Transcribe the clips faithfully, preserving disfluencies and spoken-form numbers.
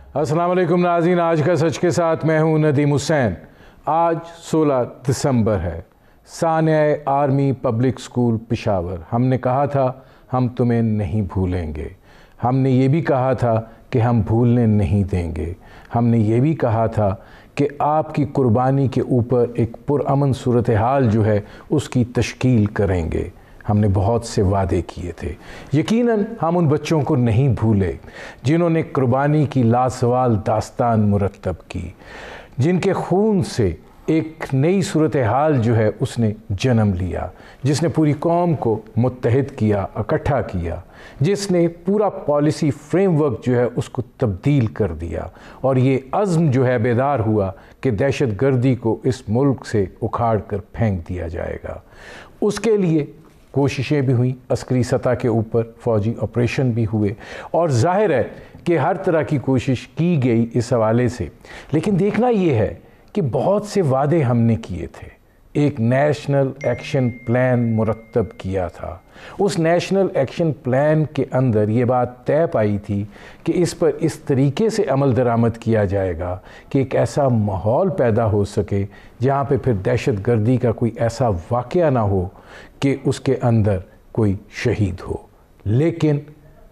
अस्सलाम वालेकुम नाज़रीन, आज का सच के साथ मैं हूं नदीम हुसैन। आज सोलह दिसंबर है। सानिया आर्मी पब्लिक स्कूल पेशावर। हमने कहा था हम तुम्हें नहीं भूलेंगे। हमने ये भी कहा था कि हम भूलने नहीं देंगे। हमने ये भी कहा था कि आपकी कुर्बानी के ऊपर एक पुरअमन सूरत हाल जो है उसकी तश्कील करेंगे। हमने बहुत से वादे किए थे। यकीनन हम उन बच्चों को नहीं भूले जिन्होंने कुर्बानी की लासवाल दास्तान मुरतब की, जिनके खून से एक नई सूरत हाल जो है उसने जन्म लिया, जिसने पूरी कौम को मुत्तहिद किया, इकट्ठा किया, जिसने पूरा पॉलिसी फ्रेमवर्क जो है उसको तब्दील कर दिया और ये अज़्म जो है बेदार हुआ कि दहशत गर्दी को इस मुल्क से उखाड़ कर फेंक दिया जाएगा। उसके लिए कोशिशें भी हुई, अस्करी सतह के ऊपर फ़ौजी ऑपरेशन भी हुए और जाहिर है कि हर तरह की कोशिश की गई इस हवाले से। लेकिन देखना ये है कि बहुत से वादे हमने किए थे, एक नेशनल एक्शन प्लान मुरतब किया था। उस नेशनल एक्शन प्लान के अंदर ये बात तय पाई थी कि इस पर इस तरीके से अमल दरामद किया जाएगा कि एक ऐसा माहौल पैदा हो सके जहाँ पे फिर दहशत गर्दी का कोई ऐसा वाक़या ना हो कि उसके अंदर कोई शहीद हो। लेकिन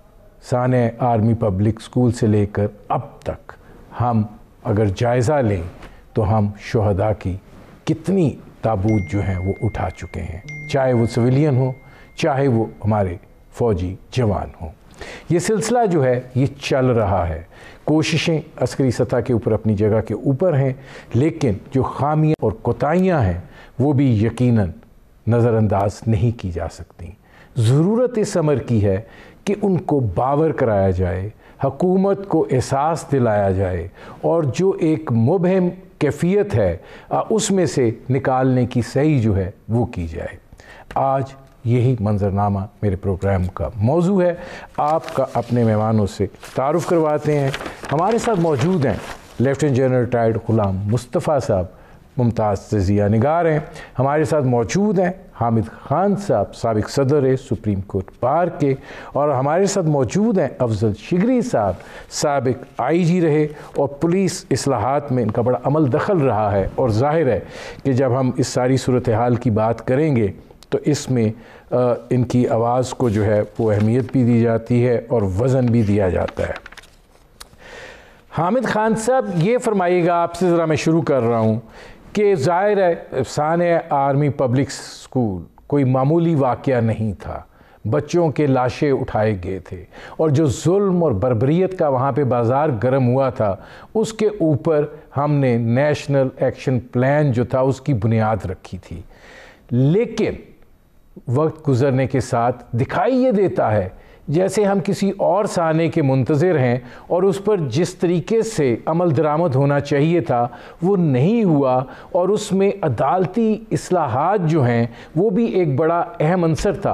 सानिया आर्मी पब्लिक स्कूल से लेकर अब तक हम अगर जायज़ा लें तो हम शुहदा की कितनी ताबूत जो हैं वो उठा चुके हैं, चाहे वो सिविलियन हो, चाहे वो हमारे फ़ौजी जवान हों। ये सिलसिला जो है ये चल रहा है। कोशिशें अस्करी सतह के ऊपर अपनी जगह के ऊपर हैं, लेकिन जो खामियां और कोताहियां हैं वो भी यकीनन नज़रअंदाज नहीं की जा सकती। ज़रूरत इस अमर की है कि उनको बावर कराया जाए, हुकूमत को एहसास दिलाया जाए और जो एक मुबहम कैफियत है उसमें से निकालने की सही जो है वो की जाए। आज यही मंजरनामा मेरे प्रोग्राम का मौजू है। आपका अपने मेहमानों से तारुफ़ करवाते हैं। हमारे साथ मौजूद हैं lieutenant general retired Ghulam Mustafa साहब, मुमताज़ तज़िया निगार हैं। हमारे साथ मौजूद हैं हामिद ख़ान साहब, साबिक़ सदर है सुप्रीम कोर्ट बार के, और हमारे साथ मौजूद हैं अफजल शिगरी साहब, साबिक़ आई जी रहे और पुलिस इस्लाहात में इनका बड़ा अमल दखल रहा है। और ज़ाहिर है कि जब हम इस सारी सूरत हाल की बात करेंगे तो इसमें आ, इनकी आवाज़ को जो है वो अहमियत भी दी जाती है और वज़न भी दिया जाता है। हामिद ख़ान साहब, ये फरमाइएगा, आपसे ज़रा मैं शुरू कर रहा हूँ कि ज़ाहिर है सानिया आर्मी पब्लिक स्कूल कोई मामूली वाक़या नहीं था। बच्चों के लाशें उठाए गए थे और जो जुल्म और बर्बरियत का वहाँ पे बाज़ार गर्म हुआ था उसके ऊपर हमने नेशनल एक्शन प्लान जो था उसकी बुनियाद रखी थी। लेकिन वक्त गुज़रने के साथ दिखाई ये देता है जैसे हम किसी और साने के मुंतज़िर हैं और उस पर जिस तरीके से अमल दरामद होना चाहिए था वो नहीं हुआ और उसमें अदालती इस्लाहात जो हैं वो भी एक बड़ा अहम अंसर था।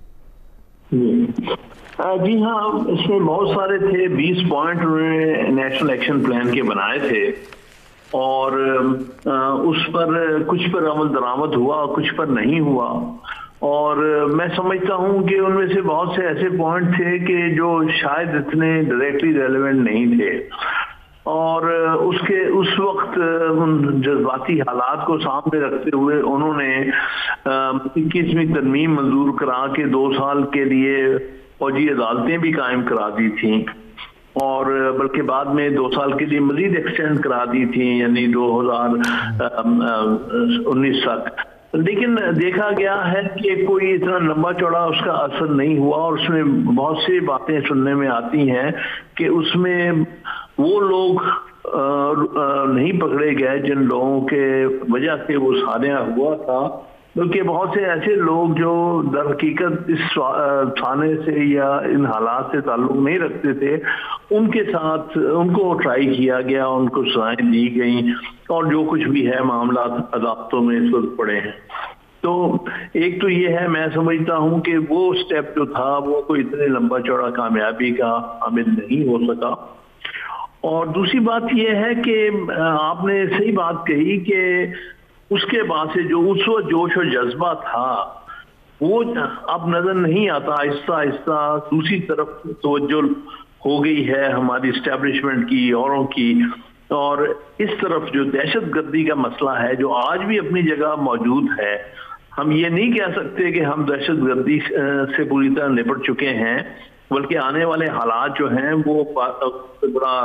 जी हाँ, इसमें बहुत सारे थे, बीस पॉइंट उन्होंने नेशनल एक्शन प्लान के बनाए थे और उस पर कुछ पर अमल दरामद हुआ, कुछ पर नहीं हुआ। और मैं समझता हूं कि उनमें से बहुत से ऐसे पॉइंट थे कि जो शायद इतने डायरेक्टली रेलेवेंट नहीं थे और उसके उस वक्त उन जज्बाती हालात को सामने रखते हुए उन्होंने इक्कीसवीं तरमीम मंजूर करा के दो साल के लिए फौजी अदालतें भी कायम करा दी थी और बल्कि बाद में दो साल के लिए मजीद एक्सटेंड करा दी थी, यानी दो हजार उन्नीस तक। लेकिन देखा गया है कि कोई इतना लंबा चौड़ा उसका असर नहीं हुआ और उसमें बहुत सी बातें सुनने में आती हैं कि उसमें वो लोग नहीं पकड़े गए जिन लोगों के वजह से वो सानिया हुआ था, बल्कि बहुत से ऐसे लोग जो दर हकीकत इस थाने से या इन हालात से ताल्लुक नहीं रखते थे उनके साथ उनको ट्राई किया गया, उनको सजाएं दी गई और जो कुछ भी है मामला अदालतों में इस वक्त पड़े हैं। तो एक तो ये है, मैं समझता हूँ कि वो स्टेप जो था वो कोई इतने लंबा चौड़ा कामयाबी का हामिल नहीं हो सका। और दूसरी बात यह है कि आपने सही बात कही कि उसके बाद से जो उस वक्त जोश और जज्बा था वो अब नजर नहीं आता। आहिस्ता आहिस्ता दूसरी तरफ तवज्जो हो गई है हमारी इस्टेब्लिशमेंट की, औरों की। और इस तरफ जो दहशतगर्दी का मसला है जो आज भी अपनी जगह मौजूद है, हम ये नहीं कह सकते कि हम दहशतगर्दी से पूरी तरह निपट चुके हैं, बल्कि आने वाले हालात जो हैं वो बड़ा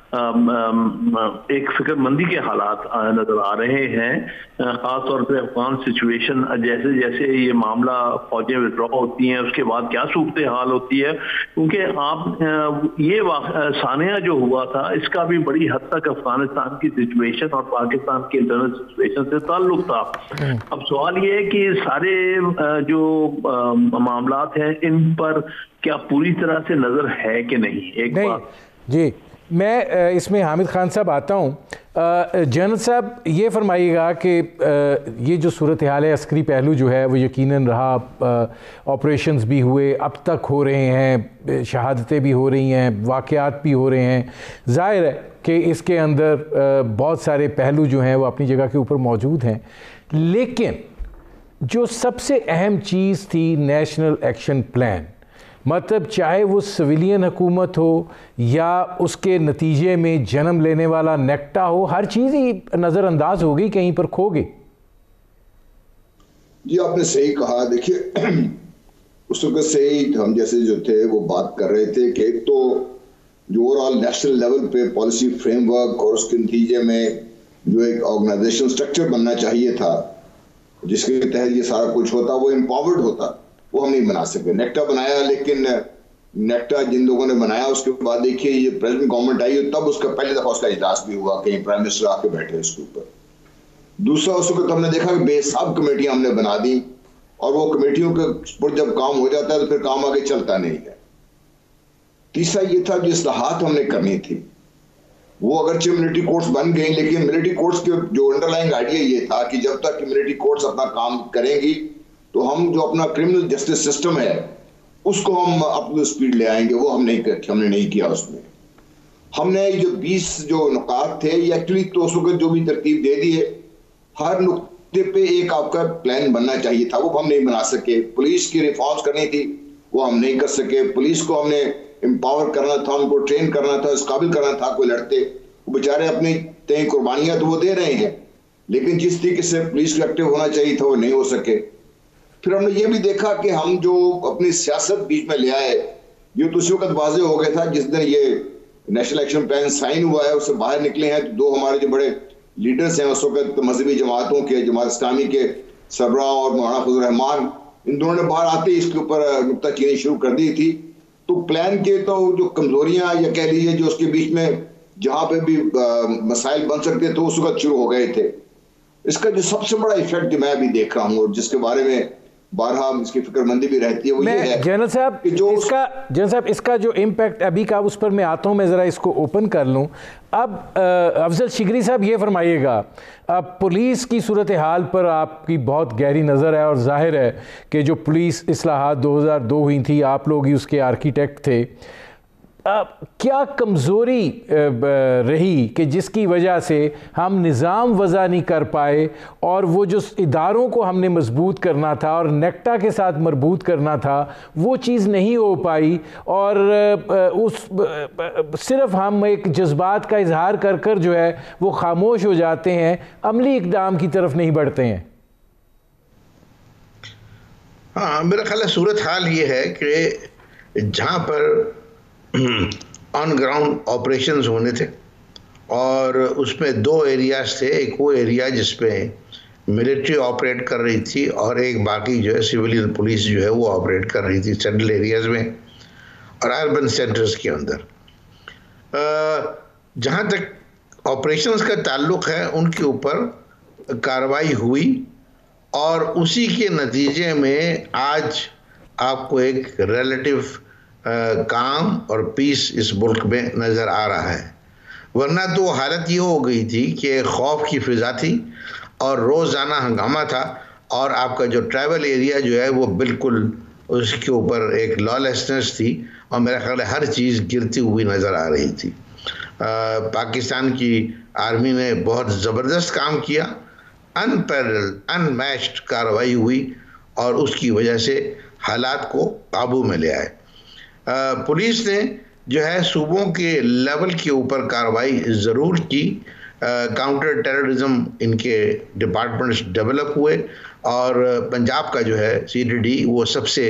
एक फिक्रमंदी के हालात नजर आ रहे हैं। खासतौर पर अफगान सिचुएशन, जैसे जैसे ये मामला फौजें विड्रॉ होती हैं उसके बाद क्या सूरत हाल होती है, क्योंकि आप ये सानिया जो हुआ था इसका भी बड़ी हद तक अफगानिस्तान की सिचुएशन और पाकिस्तान के इंटरनल सिचुएशन से ताल्लुक था। अब सवाल ये है कि सारे जो मामलात हैं इन पर क्या पूरी तरह से नजर है कि नहीं। एक नहीं बात जी, मैं इसमें हामिद खान साहब आता हूँ। जनरल साहब ये फरमाइएगा कि ये जो सूरत हाल है, अस्करी पहलू जो है वो यकीनन रहा, ऑपरेशंस भी हुए, अब तक हो रहे हैं, शहादतें भी हो रही हैं, वाक़यात भी हो रहे हैं। ज़ाहिर है कि इसके अंदर बहुत सारे पहलू जो हैं वो अपनी जगह के ऊपर मौजूद हैं, लेकिन जो सबसे अहम चीज़ थी नेशनल एक्शन प्लान, मतलब चाहे वो सिविलियन हुकूमत हो या उसके नतीजे में जन्म लेने वाला नेक्टा हो, हर चीज़ ही नज़रअंदाज हो गई, कहीं पर खो गई। जी आपने सही कहा। देखिए उस वक्त से ही हम जैसे जो थे वो बात कर रहे थे कि एक तो जो ओवरऑल नेशनल लेवल पे पॉलिसी फ्रेमवर्क और उसके नतीजे में जो एक ऑर्गेनाइजेशन स्ट्रक्चर बनना चाहिए था जिसके तहत ये सारा कुछ होता, वो एम्पावर्ड होता, वो हम नहीं बना सके। नेक्टा बनाया, लेकिन नेक्टा जिन लोगों ने बनाया उसके बाद देखिए ये प्रेजेंट गवर्नमेंट आई तब उसका पहले दफा उसका इजलास भी हुआ, कहीं प्राइम मिनिस्टर आके बैठे उसके ऊपर। दूसरा उस वक्त हमने देखा कि बेहिसाब कमेटियां हमने बना दी और वो कमेटियों के ऊपर जब काम हो जाता है तो फिर काम आगे चलता नहीं है। तीसरा ये था कि इस्लाहात हमने करनी थी, वो अगरचे मिलिट्री कोर्ट्स बन गई, लेकिन मिलिट्री कोर्ट्स के जो अंडरलाइंग आइडिया ये था कि जब तक मिलिट्री कोर्ट्स अपना काम करेंगी तो हम जो अपना क्रिमिनल जस्टिस सिस्टम है उसको हम अपनी स्पीड ले आएंगे। वो हम नहीं कर, हमने नहीं किया। उसमें हमने जो बीस जो नुकात थे ये एक्चुअली तो उस वक्त जो भी तरतीब दे दी है, हर नुक्ते पे एक आपका प्लान बनना चाहिए था, वो हम नहीं बना सके। पुलिस की रिफॉर्म्स करनी थी, वो हम नहीं कर सके। पुलिस को हमने एम्पावर करना था, उनको ट्रेन करना था, इस काबिल करना था कोई लड़ते, वो बेचारे अपनी तय कुर्बानियां तो वो दे रहे हैं, लेकिन जिस तरीके से पुलिस को एक्टिव होना चाहिए था वो नहीं हो सके। फिर हमने ये भी देखा कि हम जो अपनी सियासत बीच में ले आए, ये तो उसी वक्त वाज़ेह हो गया था जिस दिन ये नेशनल एक्शन प्लान साइन हुआ है, उससे बाहर निकले हैं तो दो हमारे जो बड़े लीडर्स हैं उस वक्त मजहबी जमातों के, जमात इस्लामी के सबरा और मौलाना फजल रहमान, इन दोनों ने बाहर आते ही इसके ऊपर नुक्ताचीनी शुरू कर दी थी। तो प्लान के तो जो कमजोरियां या कह लीजिए जो उसके बीच में जहां पे भी मसाइल बन सकते थे उस वक्त शुरू हो गए थे। इसका जो सबसे बड़ा इफेक्ट जो मैं अभी देख रहा हूँ और जिसके बारे में बारहा इसकी फिक्रमंदी भी रहती है वो ये है जनरल साहब जो इसका जनरल साहब इसका जो इम्पैक्ट अभी का उस पर मैं आता हूँ, मैं ज़रा इसको ओपन कर लूँ। अब अफजल शिगरी साहब ये फरमाइएगा, अब पुलिस की सूरत हाल पर आपकी बहुत गहरी नज़र है और जाहिर है कि जो पुलिस इस्लाहात दो हज़ार दो हुई थी, आप लोग ही उसके आर्किटेक्ट थे। अब क्या कमज़ोरी रही कि जिसकी वजह से हम निज़ाम वज़ा नहीं कर पाए और वो जो इदारों को हमने मजबूत करना था और नेक्टा के साथ मरबूत करना था वो चीज़ नहीं हो पाई और उस सिर्फ हम एक जज्बात का इजहार कर कर जो है वो खामोश हो जाते हैं, अमली इक़दाम की तरफ नहीं बढ़ते हैं। हाँ, मेरा ख्याल है सूरत हाल ये है कि जहाँ पर ऑन ग्राउंड ऑपरेशंस होने थे और उसमें दो एरियाज थे, एक वो एरिया जिसमें मिलिट्री ऑपरेट कर रही थी और एक बाकी जो है सिविलियन पुलिस जो है वो ऑपरेट कर रही थी सेंट्रल एरियाज में और अर्बन सेंटर्स के अंदर। जहाँ तक ऑपरेशंस का ताल्लुक है उनके ऊपर कार्रवाई हुई और उसी के नतीजे में आज आपको एक रिलेटिव काम और पीस इस मुल्क में नज़र आ रहा है। वरना तो हालत ये हो गई थी कि खौफ की फिजा थी और रोज़ाना हंगामा था और आपका जो ट्रैवल एरिया जो है वो बिल्कुल उसके ऊपर एक लॉलेसनेस थी और मेरा ख्याल है हर चीज़ गिरती हुई नज़र आ रही थी। आ, पाकिस्तान की आर्मी ने बहुत ज़बरदस्त काम किया, अनपैरेलल अनमैच्ड कार्रवाई हुई और उसकी वजह से हालात को काबू में ले आए। पुलिस ने जो है सूबों के लेवल के ऊपर कार्रवाई ज़रूर की। काउंटर टेररिज्म इनके डिपार्टमेंट्स डेवलप हुए और पंजाब का जो है सी डी डी वो सबसे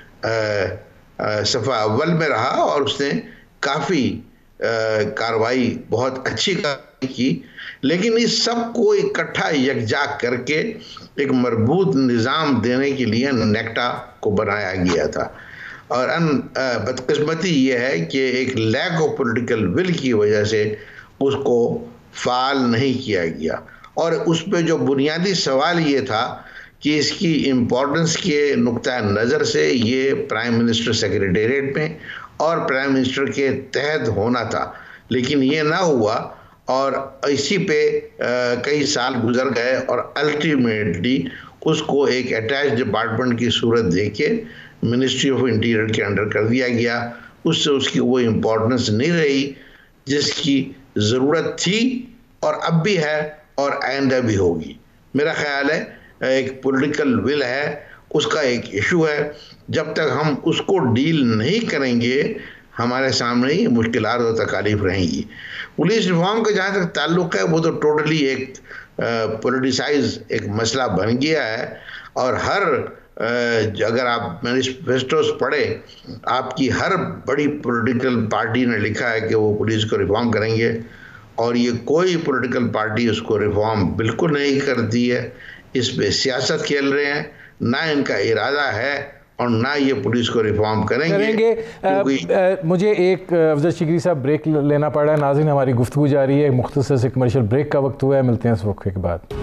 सफ़ा अव्वल में रहा और उसने काफ़ी कार्रवाई बहुत अच्छी की। लेकिन इस सब को इकट्ठा यकजा करके एक मजबूत निज़ाम देने के लिए नेक्टा को बनाया गया था और अन बदकिस्मती ये है कि एक लैक ऑफ पॉलिटिकल विल की वजह से उसको फ़ाल नहीं किया गया। और उस पे जो बुनियादी सवाल ये था कि इसकी इम्पोर्टेंस के नुक्ता नज़र से ये प्राइम मिनिस्टर सेक्रेटेरिएट में और प्राइम मिनिस्टर के तहत होना था, लेकिन ये ना हुआ और इसी पे आ, कई साल गुजर गए और अल्टीमेटली उसको एक अटैच डिपार्टमेंट की सूरत देके मिनिस्ट्री ऑफ इंटीरियर के अंडर कर दिया गया। उससे उसकी वो इम्पोर्टेंस नहीं रही जिसकी ज़रूरत थी और अब भी है और आइंदा भी होगी। मेरा ख्याल है एक पॉलिटिकल विल है, उसका एक इशू है, जब तक हम उसको डील नहीं करेंगे हमारे सामने ही मुश्किलात और तकालीफ रहेंगी। पुलिस रिफॉर्म का जहाँ तक ताल्लुक़ है वो तो टोटली एक पॉलिटिसाइज एक मसला बन गया है और हर आ, अगर आप मैनिफेस्टोस पढ़े आपकी हर बड़ी पॉलिटिकल पार्टी ने लिखा है कि वो पुलिस को रिफॉर्म करेंगे और ये कोई पॉलिटिकल पार्टी उसको रिफॉर्म बिल्कुल नहीं करती है। इस पे सियासत खेल रहे हैं, ना इनका इरादा है और ना ये पुलिस को रिफॉर्म करेंगे, करेंगे। आ, आ, मुझे एक अफजल शिकरी साहब ब्रेक लेना पड़ा है। नाज़रीन हमारी गुफ्तगू जारी है, मुख्तसर से कमर्शियल ब्रेक का वक्त हुआ है, मिलते हैं इस वक्त के बाद।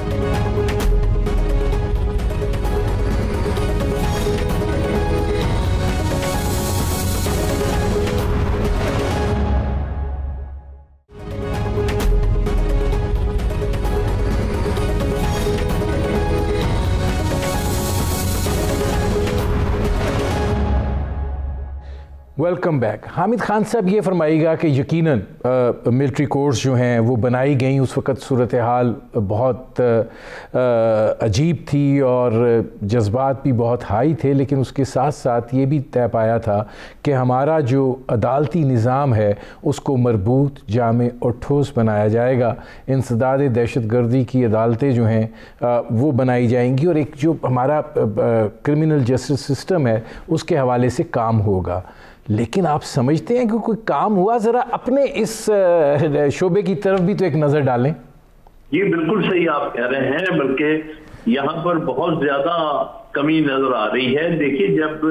Welcome back. हामिद खान साहब ये फरमाइएगा कि यकीनन मिलिट्री कोर्स जो हैं वो बनाई गई, उस वक़्त सूरत हाल बहुत आ, अजीब थी और जज्बात भी बहुत हाई थे, लेकिन उसके साथ साथ ये भी तय पाया था कि हमारा जो अदालती निज़ाम है उसको मरबूत, जामे और ठोस बनाया जाएगा। इंसदाद दहशत गर्दी की अदालतें जो हैं आ, वो बनाई जाएंगी और एक जो हमारा क्रिमिनल जस्टिस सिस्टम है उसके हवाले से काम होगा। लेकिन आप समझते हैं कि कोई काम हुआ? ज़रा अपने इस शोबे की तरफ भी तो एक नज़र डालें। ये बिल्कुल सही आप कह रहे हैं, बल्कि यहाँ पर बहुत ज़्यादा कमी नज़र आ रही है। देखिए, जब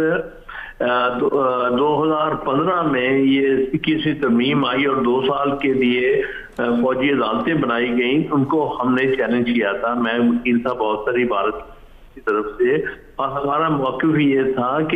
दो हज़ार पंद्रह में ये इक्कीसवीं तरमीम आई और दो साल के लिए फौजी अदालतें बनाई गई, उनको हमने चैलेंज किया था। मैं वकील था बहुत सारी भारत की तरफ से, और हमारा मौक़िफ़ ये था कि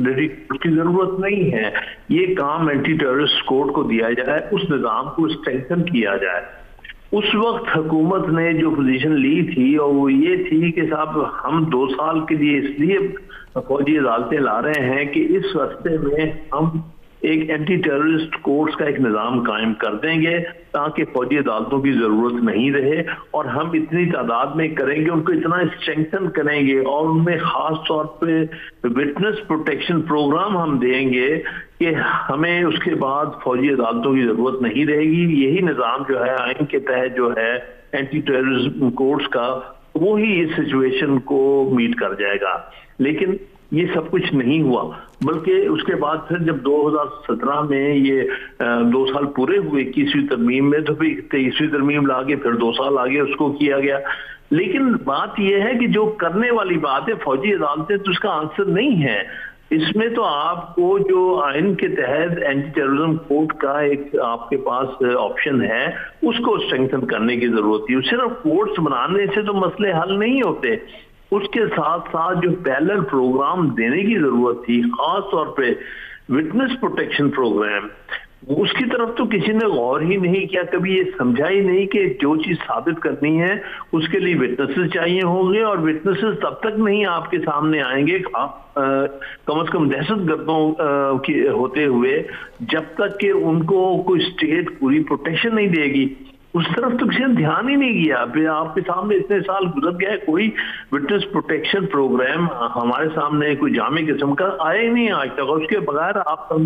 की जरूरत नहीं है, ये काम एंटी टेररिस्ट कोड को दिया जाए, उस निज़ाम को स्ट्रेंथन किया जाए। उस वक्त हुकूमत ने जो पोजीशन ली थी और वो ये थी कि साहब हम दो साल के लिए इसलिए फौजी अदालतें ला रहे हैं कि इस रास्ते में हम एक एंटी टेररिस्ट कोर्ट्स का एक निज़ाम कायम कर देंगे ताकि फौजी अदालतों की ज़रूरत नहीं रहे, और हम इतनी तादाद में करेंगे, उनको इतना स्ट्रेंथन करेंगे और उनमें ख़ास तौर पे विटनेस प्रोटेक्शन प्रोग्राम हम देंगे कि हमें उसके बाद फौजी अदालतों की ज़रूरत नहीं रहेगी। यही निज़ाम जो है आइन के तहत जो है एंटी टेररिज्म कोर्ट्स का, वो ही इस सिचुएशन को मीट कर जाएगा। लेकिन ये सब कुछ नहीं हुआ, बल्कि उसके बाद फिर जब दो हज़ार सत्रह में ये दो साल पूरे हुए इक्कीसवीं तरमीम में, तो फिर तेईसवीं तरमीम लाके फिर दो साल आगे उसको किया गया। लेकिन बात यह है कि जो करने वाली बात है फौजी अदालतें, तो उसका आंसर नहीं है इसमें। तो आपको जो आइन के तहत एंटी टेररिज्म कोड का एक आपके पास ऑप्शन है, उसको स्ट्रेंथन करने की जरूरत है। सिर्फ कोर्ट्स बनाने से तो मसले हल नहीं होते, उसके साथ साथ जो पैरेलल प्रोग्राम देने की जरूरत थी, खास तौर पे विटनेस प्रोटेक्शन प्रोग्राम, उसकी तरफ तो किसी ने गौर ही नहीं किया। कभी ये समझा ही नहीं कि जो चीज साबित करनी है उसके लिए विटनेसेस चाहिए होंगे, और विटनेसेस तब तक नहीं आपके सामने आएंगे आप आ, कम से कम दहशत गर्दों के होते हुए, जब तक कि उनको कोई स्टेट पूरी प्रोटेक्शन नहीं देगी। उस तरफ तो किसी ने ध्यान ही नहीं किया। फिर आपके सामने इतने साल गुजर गए, कोई विटनेस प्रोटेक्शन प्रोग्राम हमारे सामने कोई जामे किस्म का आया ही नहीं आज तक। और उसके बगैर आप समझे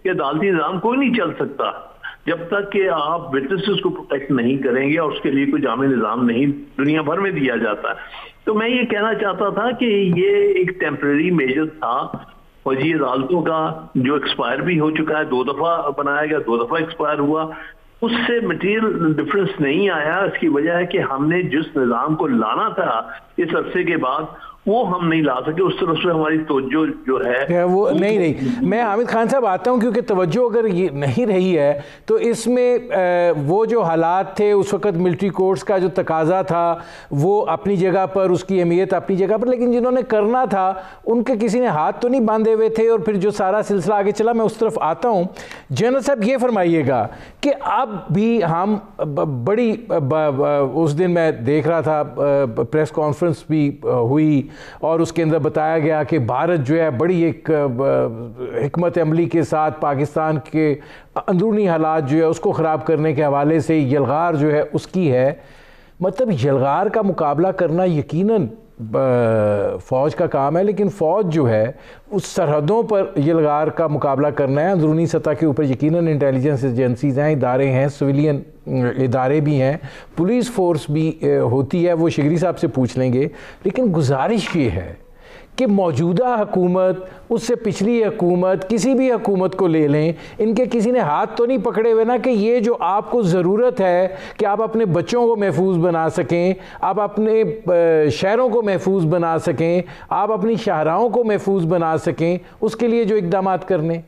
कि अदालती निज़ाम कोई नहीं चल सकता जब तक कि आप विटनेसेस को प्रोटेक्ट नहीं करेंगे और उसके लिए कोई जामे निज़ाम नहीं दुनिया भर में दिया जाता है। तो मैं ये कहना चाहता था कि ये एक टेम्परेरी मेजर था फौजी अदालतों का, जो एक्सपायर भी हो चुका है, दो दफा बनाया गया, दो दफा एक्सपायर हुआ, उससे मटेरियल डिफरेंस नहीं आया। इसकी वजह है कि हमने जिस निज़ाम को लाना था इस अरसे के बाद वो हम नहीं ला सके, उस तरफ से हमारी तवज्जो जो है वो नहीं रही। मैं हामिद खान साहब आता हूँ, क्योंकि तवज्जो अगर ये नहीं रही है तो इसमें वो जो हालात थे उस वक़्त मिलिट्री कोर्ट्स का जो तकाजा था वो अपनी जगह पर, उसकी अहमियत अपनी जगह पर, लेकिन जिन्होंने करना था उनके किसी ने हाथ तो नहीं बांधे हुए थे। और फिर जो सारा सिलसिला आगे चला, मैं उस तरफ आता हूँ। जनरल साहब ये फरमाइएगा कि अब भी हम बड़ी उस दिन मैं देख रहा था प्रेस कॉन्फ्रेंस भी हुई और उसके अंदर बताया गया कि भारत जो है बड़ी एक हिकमत अमली के साथ पाकिस्तान के अंदरूनी हालात जो है उसको ख़राब करने के हवाले से यलगार जो है उसकी है। मतलब यलगार का मुकाबला करना यकीनन फ़ौज का काम है, लेकिन फ़ौज जो है उस सरहदों पर यलगार का मुकाबला करना है। अंदरूनी सतह के ऊपर यकीनन इंटेलिजेंस एजेंसीज़ हैं, इदारे हैं, सिविलियन इदारे भी हैं, पुलिस फोर्स भी होती है, वो शिगरी साहब से पूछ लेंगे। लेकिन गुजारिश ये है कि मौजूदा हुकूमत, उससे पिछली हुकूमत, किसी भी हुकूमत को ले लें, इनके किसी ने हाथ तो नहीं पकड़े हुए ना कि ये जो आपको ज़रूरत है कि आप अपने बच्चों को महफूज बना सकें, आप अपने शहरों को महफूज बना सकें, आप अपनी शाहराहों को महफूज बना सकें, उसके लिए जो इक़दाम करने।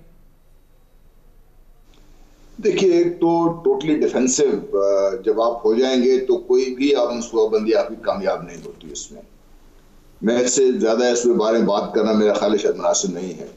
देखिए, एक तो टोटली डिफेंसिव जब आप हो जाएंगे तो कोई भी आप मनसूबाबंदी आपकी कामयाब नहीं होती। इसमें मैं इससे ज्यादा इस बारे में बात करना मेरा ख्याल शायद मुनासिब नहीं है।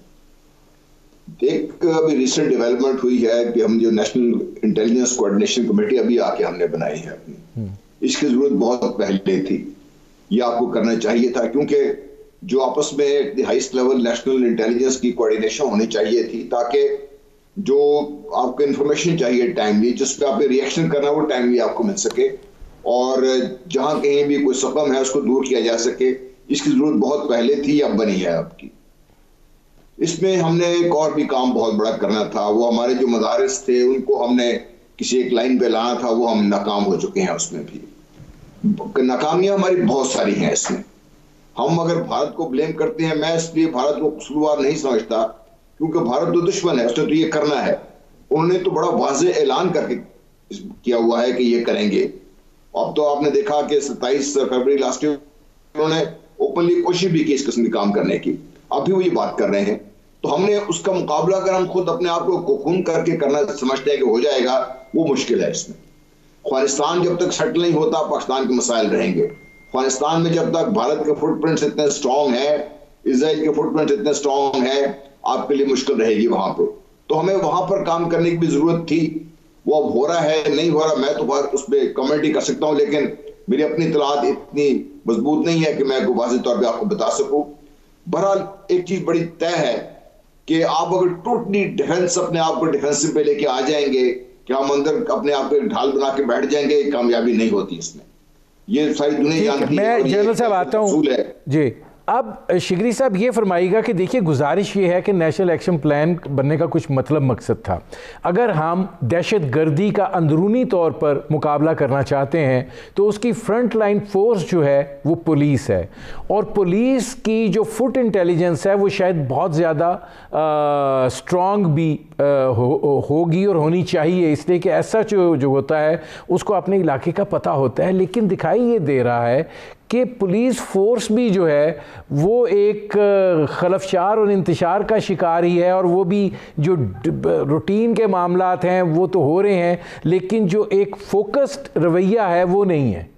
एक अभी रिसेंट डेवलपमेंट हुई है कि हम जो नेशनल इंटेलिजेंस कोऑर्डिनेशन कमेटी अभी आके हमने बनाई है अपनी, इसकी जरूरत बहुत पहले थी। ये आपको करना चाहिए था, क्योंकि जो आपस में हाईएस्ट लेवल नेशनल इंटेलिजेंस की कोऑर्डिनेशन होनी चाहिए थी, ताकि जो आपको इंफॉर्मेशन चाहिए टाइमली, जिस पे आपने रिएक्शन करना वो टाइमली आपको मिल सके, और जहां कहीं भी कोई सकम है उसको दूर किया जा सके। इसकी जरूरत बहुत पहले थी, अब बनी है आपकी। इसमें हमने एक और भी काम बहुत बड़ा करना था, वो हमारे जो मदारिस थे उनको हमने किसी एक लाइन पे लाना था, वो हम नाकाम हो चुके हैं। उसमें भी नाकामियां हमारी बहुत सारी हैं। इसमें हम अगर भारत को ब्लेम करते हैं, मैं इसलिए भारत को कसूरवार नहीं समझता, क्योंकि भारत तो दुश्मन है, उसने तो ये करना है। उन्होंने तो बड़ा वाज़ेह ऐलान करके किया हुआ है कि ये करेंगे। अब तो आपने देखा कि सत्ताईस फरवरी लास्ट ईयर उन्होंने ओपनली कोशिश भी की इस किस्म के काम करने की, अभी वो ये बात कर रहे हैं। तो हमने उसका मुकाबला अगर हम खुद अपने आप को कोकून करके करना समझते हैं कि हो जाएगा, वो मुश्किल है। इसमें अफगानिस्तान जब तक सेटल नहीं होता, पाकिस्तान के मसाइल रहेंगे। अफगानिस्तान में जब तक भारत के फुटप्रिंट्स इतने स्ट्रॉन्ग है, इजराइल के फुटप्रिंट्स इतने स्ट्रॉन्ग है, आपके लिए मुश्किल रहेगी वहां पर। तो हमें वहां पर काम करने की भी जरूरत थी। वो अब हो रहा है नहीं हो रहा, मैं तो बार उस पर कमेंट ही कर सकता हूं, लेकिन मेरी अपनी इतलात इतनी मजबूत नहीं है कि मैं वाज़ेह तौर पे आपको बता सकूं। बहरहाल एक चीज बड़ी तय है कि आप अगर टोटली डिफेंस अपने आप को डिफेंसिव पे लेके आ जाएंगे कि हम अंदर अपने आप को ढाल बना के बैठ जाएंगे, कामयाबी नहीं होती इसमें। ये सारी दुनिया जानती है। मैं जनरल साहब आता हूँ जी। अब शिगरी साहब ये फरमाइएगा कि देखिए, गुजारिश ये है कि नेशनल एक्शन प्लान बनने का कुछ मतलब मकसद था। अगर हम दहशत गर्दी का अंदरूनी तौर पर मुकाबला करना चाहते हैं तो उसकी फ्रंट लाइन फोर्स जो है वो पुलिस है, और पुलिस की जो फुट इंटेलिजेंस है वो शायद बहुत ज़्यादा स्ट्रॉन्ग भी आ, हो, होगी और होनी चाहिए, इसलिए कि ऐसा जो जो होता है उसको अपने इलाके का पता होता है। लेकिन दिखाई ये दे रहा है कि पुलिस फोर्स भी जो है वो एक खलफशार और इंतशार का शिकार ही है, और वो भी जो रूटीन के मामलात हैं वो तो हो रहे हैं, लेकिन जो एक फोकस्ड रवैया है वो नहीं है।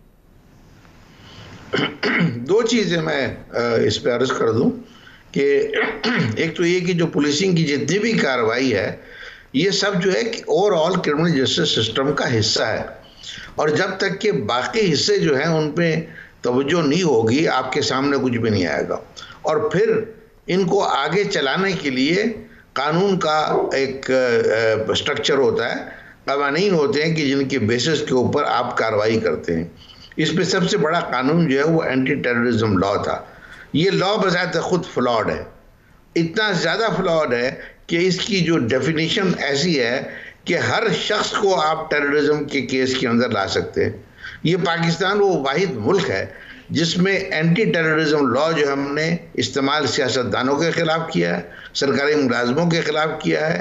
दो चीज़ें मैं इस पर अर्ज कर दूं कि एक तो ये कि जो पुलिसिंग की जितनी भी कार्रवाई है ये सब जो है कि ओवरऑल क्रिमिनल जस्टिस सिस्टम का हिस्सा है, और जब तक के बाकी हिस्से जो हैं उन पे तवज्जो नहीं होगी, आपके सामने कुछ भी नहीं आएगा। और फिर इनको आगे चलाने के लिए कानून का एक स्ट्रक्चर होता है, कवानीन होते हैं कि जिनके बेसिस के ऊपर आप कार्रवाई करते हैं। इसमें सबसे बड़ा कानून जो है वो एंटी टेररिज्म लॉ था। ये लॉ बज़ात खुद फ्लॉड है, इतना ज़्यादा फ्लॉड है कि इसकी जो डेफिनेशन ऐसी है कि हर शख्स को आप टेररिज्म के केस के अंदर ला सकते हैं। ये पाकिस्तान वो वाहिद मुल्क है जिसमें एंटी टेररिज्म लॉ जो हमने इस्तेमाल सियासतदानों के ख़िलाफ़ किया है, सरकारी मुलाजमों के ख़िलाफ़ किया है,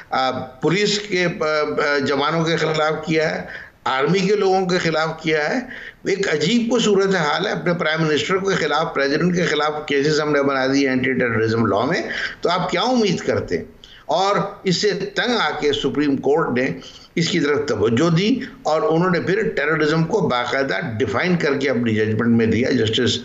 पुलिस के जवानों के ख़िलाफ़ किया है, आर्मी के लोगों के ख़िलाफ़ किया है। एक अजीब को सूरत हाल है। अपने प्राइम मिनिस्टर के ख़िलाफ़, प्रेसिडेंट के ख़िलाफ़ केसेस हमने बना दिए एंटी टेररिज्म लॉ में, तो आप क्या उम्मीद करते हैं? और इससे तंग आके सुप्रीम कोर्ट ने इसकी तरफ तवज्जो दी और उन्होंने फिर टेररिज्म को बाकायदा डिफाइन करके अपनी जजमेंट में दिया जस्टिस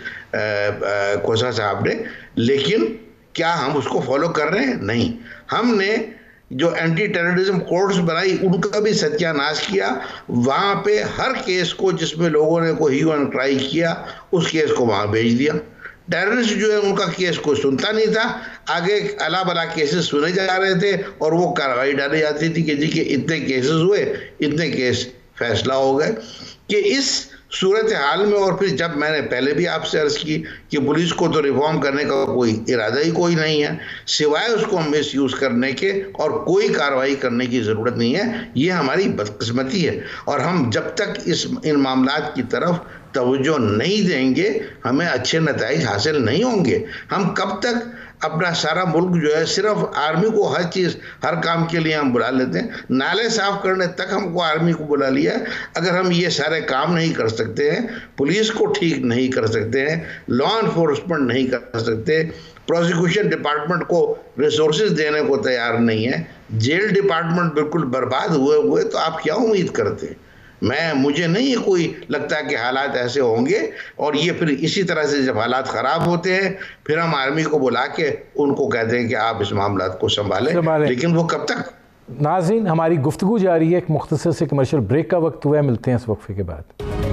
खोसा साहब ने। लेकिन क्या हम उसको फॉलो कर रहे हैं? नहीं। हमने जो एंटी टेररिज्म कोर्ट्स बनाई उनका भी सत्यानाश किया। वहाँ पे हर केस को जिसमें लोगों ने कोई ह्यू एंड क्राई किया, उस केस को वहाँ भेज दिया। टेररिस्ट जो है उनका केस कोई सुनता नहीं था, आगे अला बला केसेस सुने जा रहे थे और वो कार्रवाई डाली जाती थी कि जी के इतने केसेस हुए, इतने केस फैसला हो गए। कि इस सूरत हाल में, और फिर जब मैंने पहले भी आपसे अर्ज की कि पुलिस को तो रिफॉर्म करने का कोई इरादा ही कोई नहीं है, सिवाय उसको मिस यूज़ करने के और कोई कार्रवाई करने की ज़रूरत नहीं है। ये हमारी बदकिस्मती है और हम जब तक इस इन मामलात की तरफ तवज्जो नहीं देंगे हमें अच्छे नतीजे हासिल नहीं होंगे। हम कब तक अपना सारा मुल्क जो है, सिर्फ आर्मी को हर चीज़ हर काम के लिए हम बुला लेते हैं, नाले साफ करने तक हमको आर्मी को बुला लिया। अगर हम ये सारे काम नहीं कर सकते हैं, पुलिस को ठीक नहीं कर सकते हैं, लॉ इन्फोर्समेंट नहीं कर सकते, प्रोसिक्यूशन डिपार्टमेंट को रिसोर्सेज देने को तैयार नहीं है, जेल डिपार्टमेंट बिल्कुल बर्बाद हुए हुए, तो आप क्या उम्मीद करते हैं? मैं मुझे नहीं कोई लगता कि हालात ऐसे होंगे। और ये फिर इसी तरह से जब हालात ख़राब होते हैं फिर हम आर्मी को बुला के उनको कहते हैं कि आप इस मामलात को संभालें, लेकिन वो कब तक? नाज़रीन, हमारी गुफ्तगू जारी है। एक मुख्तसर से कमर्शियल ब्रेक का वक्त हुआ है, मिलते हैं इस वक्फे के बाद।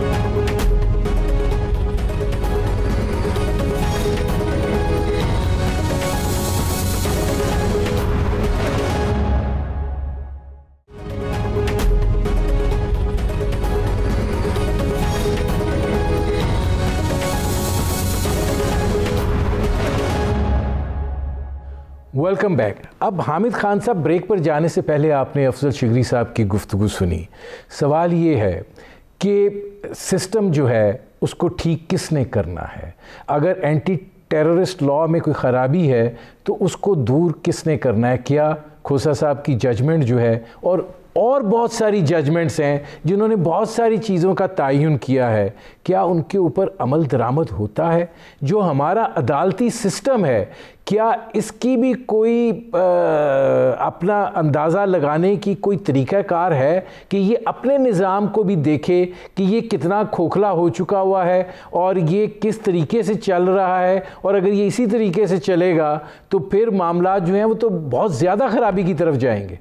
Welcome back. अब हामिद खान साहब, ब्रेक पर जाने से पहले आपने अफजल शिगरी साहब की गुफ्तगू सुनी। सवाल ये है कि सिस्टम जो है उसको ठीक किसने करना है? अगर एंटी टेररिस्ट लॉ में कोई ख़राबी है तो उसको दूर किसने करना है? क्या खोसा साहब की जजमेंट जो है, और और बहुत सारी जजमेंट्स हैं जिन्होंने बहुत सारी चीज़ों का तयन किया है, क्या उनके ऊपर अमल दरामद होता है? जो हमारा अदालती सिस्टम है, क्या इसकी भी कोई आ, अपना अंदाज़ा लगाने की कोई तरीक़ाकार है कि ये अपने निज़ाम को भी देखे कि ये कितना खोखला हो चुका हुआ है और ये किस तरीके से चल रहा है, और अगर ये इसी तरीके से चलेगा तो फिर मामला जो हैं वो तो बहुत ज़्यादा ख़राबी की तरफ जाएंगे।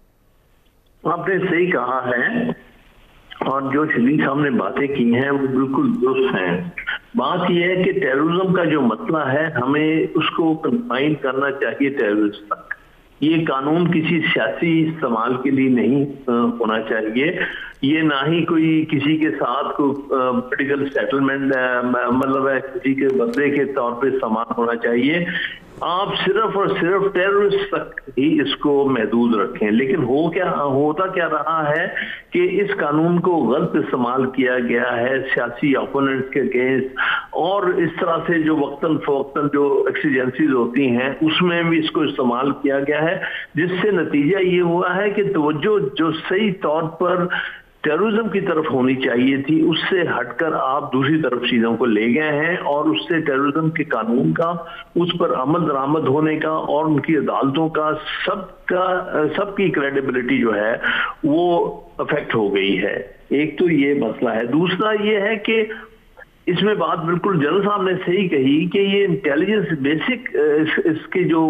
आपने सही कहा है और जो शिगरी साहब ने बातें की हैं वो बिल्कुल दुरुस्त हैं। बात यह है कि टेररिज्म का जो मसला है हमें उसको कंफाइन करना चाहिए टेररिस्ट तक। ये कानून किसी सियासी इस्तेमाल के लिए नहीं होना चाहिए। ये ना ही कोई किसी के साथ कोई पॉलिटिकल सेटलमेंट मतलब है किसी के बदले के तौर पे इस्तेमाल होना चाहिए। आप सिर्फ और सिर्फ टेररिस्ट तक ही इसको महदूद रखें। लेकिन हो क्या होता क्या रहा है कि इस कानून को गलत इस्तेमाल किया गया है सियासी ओपोनेंट्स के अगेंस्ट, और इस तरह से जो वक्तन फवक्तन जो एक्सीजेंसीज होती हैं उसमें भी इसको इस्तेमाल किया गया है, जिससे नतीजा ये हुआ है कि तवज्जो जो सही तौर पर टेररिज्म की तरफ होनी चाहिए थी उससे हटकर आप दूसरी तरफ चीजों को ले गए हैं, और उससे टेररिज्म के कानून का, उस पर अमल दरामद होने का और उनकी अदालतों का सबका सबकी क्रेडिबिलिटी जो है वो अफेक्ट हो गई है। एक तो ये मसला है। दूसरा ये है कि इसमें बात बिल्कुल जनरल साहब ने सही कही कि ये इंटेलिजेंस बेसिक इस, इसके जो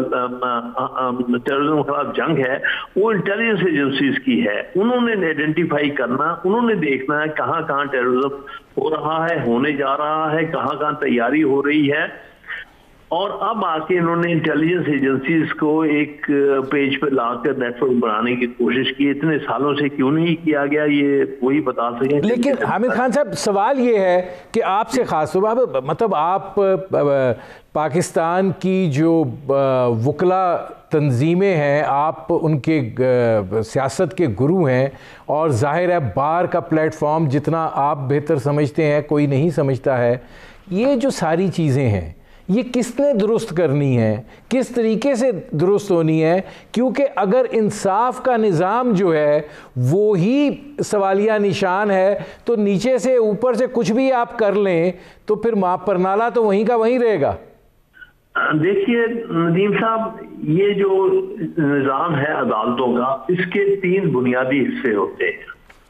टेररिज्म के खिलाफ जंग है वो इंटेलिजेंस एजेंसीज की है। उन्होंने आइडेंटिफाई करना, उन्होंने देखना है कहाँ कहाँ टेररिज्म हो रहा है, होने जा रहा है, कहाँ कहाँ तैयारी हो रही है, और अब आके इन्होंने इंटेलिजेंस एजेंसीज को एक पेज पे लाकर नेटवर्क बनाने की कोशिश की। इतने सालों से क्यों नहीं किया गया ये वही बता सकें। लेकिन हामिद खान साहब, सवाल ये है कि आपसे खास तौर मतलब आप पाकिस्तान की जो वकला तंजीमें हैं, आप उनके सियासत के गुरु हैं, और जाहिर है बार का प्लेटफॉर्म जितना आप बेहतर समझते हैं कोई नहीं समझता है। ये जो सारी चीज़ें हैं ये किसने दुरुस्त करनी है, किस तरीके से दुरुस्त होनी है? क्योंकि अगर इंसाफ का निज़ाम जो है वो ही सवालिया निशान है तो नीचे से ऊपर से कुछ भी आप कर लें तो फिर माप पर नाला तो वहीं का वहीं रहेगा। देखिए नदीम साहब, ये जो निज़ाम है अदालतों का, इसके तीन बुनियादी हिस्से होते हैं।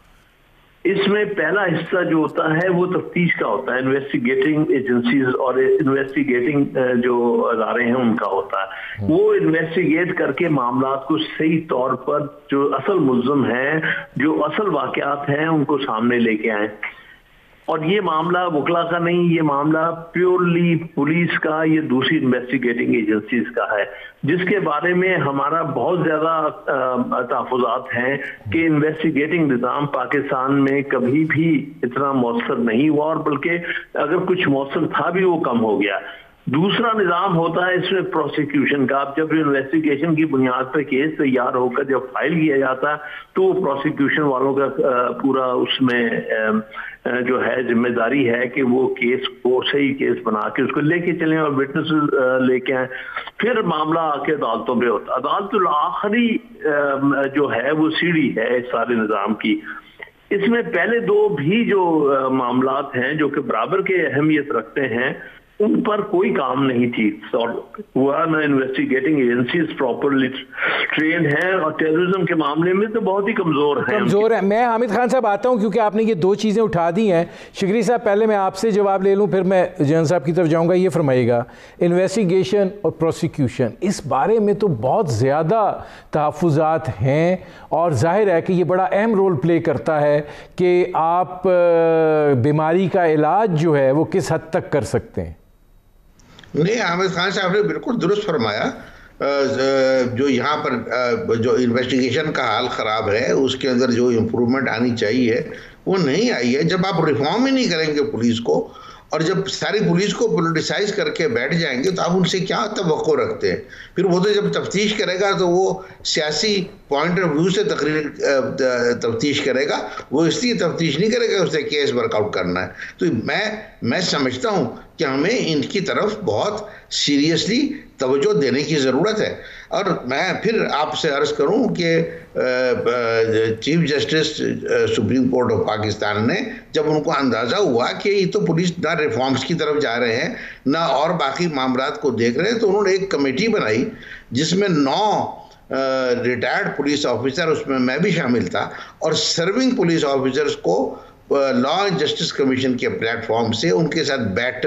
इसमें पहला हिस्सा जो होता है वो तफ्तीश का होता है, इन्वेस्टिगेटिंग एजेंसीज और इन्वेस्टिगेटिंग जो अदारे हैं उनका होता है। वो इन्वेस्टिगेट करके मामला को सही तौर पर जो असल मुल्ज़िम हैं, जो असल वाक़यात हैं, उनको सामने लेके आए। और ये मामला वकला का नहीं, ये मामला प्योरली पुलिस का, ये दूसरी इन्वेस्टिगेटिंग एजेंसीज का है, जिसके बारे में हमारा बहुत ज़्यादा तहफ़्फ़ुज़ात हैं कि इन्वेस्टिगेटिंग निज़ाम पाकिस्तान में कभी भी इतना मौसर नहीं हुआ, और बल्कि अगर कुछ मौसर था भी वो कम हो गया। दूसरा निज़ाम होता है इसमें प्रोसिक्यूशन का। अब जब इन्वेस्टिगेशन की बुनियाद पर केस तैयार होकर जब फाइल किया जाता है तो वो प्रोसिक्यूशन वालों का पूरा उसमें जो है जिम्मेदारी है कि वो केस को सही केस बना के उसको लेके चलें और विटनेस लेके आए, फिर मामला आके अदालतों पे होता है। अदालतुल आखिरी जो है वो सीढ़ी है इस सारे निज़ाम की। इसमें पहले दो भी जो मामलात हैं जो कि बराबर के अहमियत रखते हैं, उन पर कोई काम नहीं थी हुआ, ना इन्वेस्टिगेटिंग एजेंसीज प्रॉपरली ट्रेन हैं, और टेररिज्म के मामले में तो बहुत ही कमज़ोर है कमज़ोर है। मैं हामिद खान साहब आता हूं क्योंकि आपने ये दो चीज़ें उठा दी हैं। शिगरी साहब पहले मैं आपसे जवाब ले लूं, फिर मैं जैन साहब की तरफ जाऊंगा। ये फरमाइएगा, इन्वेस्टिगेशन और प्रोसिक्यूशन, इस बारे में तो बहुत ज़्यादा तहफ़्फ़ुज़ात हैं, और जाहिर है कि ये बड़ा अहम रोल प्ले करता है कि आप बीमारी का इलाज जो है वो किस हद तक कर सकते हैं। नहीं, हामिद खान साहब ने बिल्कुल दुरुस्त फरमाया। जो यहाँ पर जो इन्वेस्टिगेशन का हाल ख़राब है, उसके अंदर जो इम्प्रूवमेंट आनी चाहिए वो नहीं आई है। जब आप रिफॉर्म ही नहीं करेंगे पुलिस को, और जब सारी पुलिस को पोलिटिसाइज करके बैठ जाएंगे तो आप उनसे क्या तवक्को रखते हैं? फिर वो तो जब तफ्तीश करेगा तो वो सियासी पॉइंट ऑफ व्यू से तकरीर तफ्तीश करेगा, वो इसलिए तफ्तीश नहीं करेगा उसे केस वर्कआउट करना है। तो मैं मैं समझता हूँ कि हमें इनकी तरफ बहुत सीरियसली तवज्जो देने की ज़रूरत है। और मैं फिर आपसे अर्ज़ करूं कि chief justice supreme court of Pakistan ने जब उनको अंदाज़ा हुआ कि ये तो पुलिस ना रिफॉर्म्स की तरफ जा रहे हैं ना और बाकी मामलात को देख रहे हैं, तो उन्होंने एक कमेटी बनाई जिसमें नौ रिटायर्ड पुलिस ऑफिसर, उसमें मैं भी शामिल था, और सर्विंग पुलिस ऑफिसर्स को लॉ एंड जस्टिस कमीशन के प्लेटफॉर्म से उनके साथ बैठ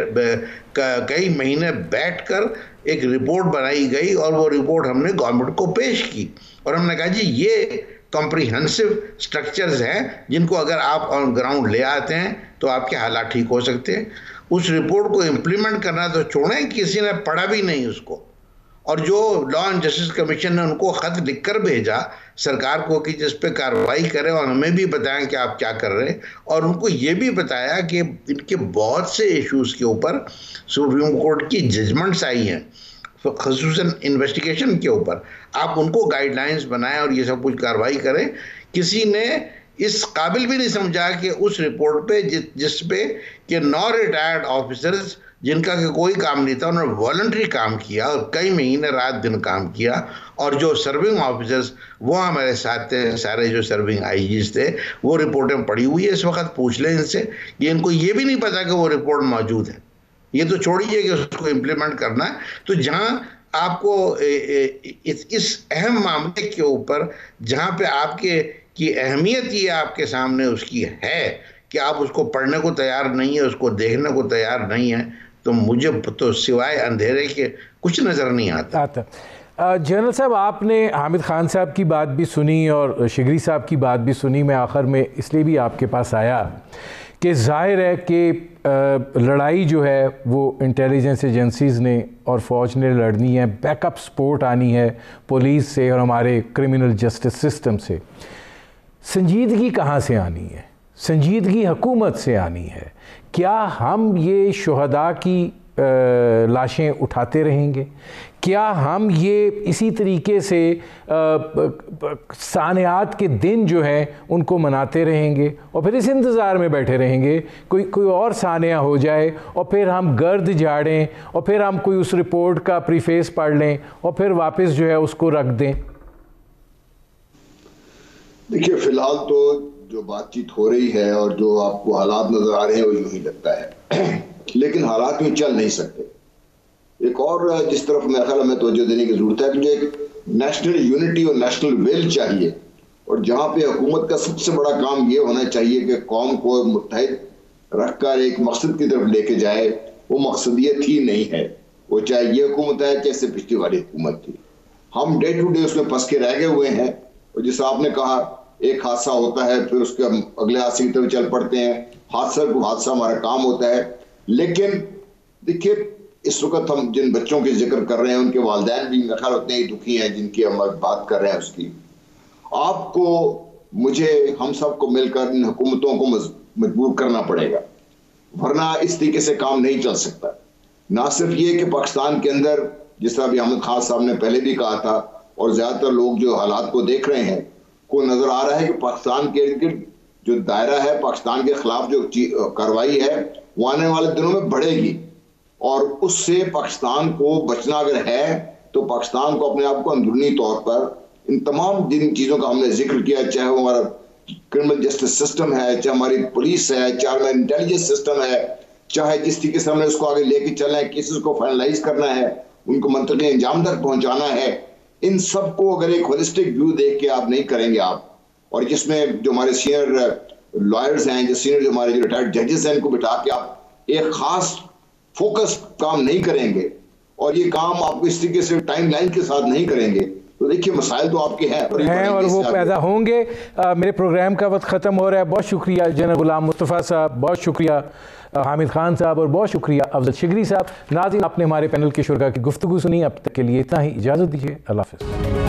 कई महीने बैठकर एक रिपोर्ट बनाई गई, और वो रिपोर्ट हमने गवर्नमेंट को पेश की। और हमने कहा जी ये कॉम्प्रिहेंसिव स्ट्रक्चर्स हैं जिनको अगर आप ऑन ग्राउंड ले आते हैं तो आपके हालात ठीक हो सकते हैं। उस रिपोर्ट को इम्प्लीमेंट करना तो छोड़ें, किसी ने पढ़ा भी नहीं उसको। और जो लॉ एंड जस्टिस कमीशन ने उनको ख़त लिखकर भेजा सरकार को कि जिस पे कार्रवाई करें और हमें भी बताएं कि आप क्या कर रहे हैं, और उनको ये भी बताया कि इनके बहुत से इश्यूज़ के ऊपर सुप्रीम कोर्ट की जजमेंट्स आई हैं, ख़ुसूसन इन्वेस्टिगेशन के ऊपर। आप उनको गाइडलाइंस बनाएं और ये सब कुछ कार्रवाई करें। किसी ने इस काबिल भी नहीं समझा कि उस रिपोर्ट पे जिस जिस पे कि नौ रिटायर्ड ऑफिसर्स जिनका कि कोई काम नहीं था, उन्होंने वॉलंटरी काम किया और कई महीने रात दिन काम किया, और जो सर्विंग ऑफिसर्स वो हमारे साथ थे, सारे जो सर्विंग आईजीज थे, वो रिपोर्टें पड़ी हुई है इस वक्त। पूछ लें इनसे कि इनको ये भी नहीं पता कि वो रिपोर्ट मौजूद है। ये तो छोड़िए कि उसको इम्प्लीमेंट करना है। तो जहाँ आपको इस, इस अहम मामले के ऊपर जहाँ पे आपके की अहमियत ये आपके सामने उसकी है कि आप उसको पढ़ने को तैयार नहीं है, उसको देखने को तैयार नहीं है, तो मुझे तो सिवाय अंधेरे के कुछ नज़र नहीं आता आता जनरल साहब, आपने हामिद खान साहब की बात भी सुनी और शिगरी साहब की बात भी सुनी। मैं आखिर में इसलिए भी आपके पास आया कि जाहिर है कि लड़ाई जो है वो इंटेलिजेंस एजेंसीज़ ने और फ़ौज ने लड़नी है, बैकअप सपोर्ट आनी है पुलिस से और हमारे क्रिमिनल जस्टिस सिस्टम से। संजीदगी कहाँ से आनी है? संजीदगी हुकूमत से आनी है। क्या हम ये शुहदा की लाशें उठाते रहेंगे? क्या हम ये इसी तरीके से सानियात के दिन जो हैं उनको मनाते रहेंगे और फिर इस इंतज़ार में बैठे रहेंगे कोई कोई और सानिया हो जाए और फिर हम गर्द झाड़ें और फिर हम कोई उस रिपोर्ट का प्रीफेस पढ़ लें और फिर वापस जो है उसको रख दें? देखिए, फिलहाल तो जो बातचीत हो रही है और जो आपको हालात नजर आ रहे हैं वो यूं ही लगता है, लेकिन हालात में चल नहीं सकते। एक और जिस तरफ मेरे ख्याल में तवज्जो देने की जरूरत है कि जो एक नेशनल यूनिटी और नेशनल विल चाहिए, और जहां पे हुकूमत का सबसे बड़ा काम ये होना चाहिए कि कौम को मुत्तहिद रखकर एक मकसद की तरफ लेके जाए, वो मकसद ये थी नहीं है। वो चाहे ये हुकूमत है जैसे पिछली वाली हुकूमत थी, हम डे टू डे उसमें फंस के रह गए हुए हैं। और जैसे आपने कहा, एक हादसा होता है फिर उसके अगले हादसे की तरफ चल पड़ते हैं, हादसा को हादसा हमारा काम होता है। लेकिन देखिए, इस वक्त हम जिन बच्चों की जिक्र कर रहे हैं उनके वालिदैन भी मेरे ख्याल उतने ही दुखी हैं जिनकी हम बात कर रहे हैं उसकी। आपको, मुझे, हम सबको मिलकर इन हुकूमतों को मजबूर करना पड़ेगा, वरना इस तरीके से काम नहीं चल सकता। ना सिर्फ ये कि पाकिस्तान के अंदर, जिस तरह अभी अहमद खान साहब ने पहले भी कहा था, और ज्यादातर लोग जो हालात को देख रहे हैं, को नजर आ रहा है कि पाकिस्तान के इर्द गिर्द जो दायरा है, पाकिस्तान के खिलाफ जो कार्रवाई है वो आने वाले दिनों में बढ़ेगी। और उससे पाकिस्तान को बचना अगर है तो पाकिस्तान को अपने आप को अंदरूनी तौर पर इन तमाम जिन चीज़ों का हमने जिक्र किया, चाहे वो हमारा क्रिमिनल जस्टिस सिस्टम है, चाहे हमारी पुलिस है, चाहे हमारा इंटेलिजेंस सिस्टम है, चाहे जिस तरीके से हमने उसको आगे लेके चलना है, केसेस को फाइनलाइज करना है, उनको मंतकी अंजाम तक पहुंचाना है, इन सब को अगर एक होलिस्टिक व्यू देख के आप नहीं करेंगे आप, और जिसमें जो हमारे सीनियर लॉयर्स हैं, जो सीनियर जो हमारे जो रिटायर्ड जजेस हैं, इनको बिठा के आप एक खास फोकस काम नहीं करेंगे और ये काम आपको इस तरीके से टाइम लाइन के साथ नहीं करेंगे, तो देखिए मसाइल तो आपके हैं हैं और वो पैदा होंगे। आ, मेरे प्रोग्राम का वक्त ख़त्म हो रहा है। बहुत शुक्रिया जनरल गुलाम मुस्तफ़ा साहब, बहुत शुक्रिया हामिद खान साहब और बहुत शुक्रिया अफजल शिगरी साहब। नाज़रीन, आपने हमारे पैनल के शुरा की गुफ्तगू सुनी। अब तक के लिए इतना ही, इजाज़त दीजिए। अल्लाह हाफ़िज़।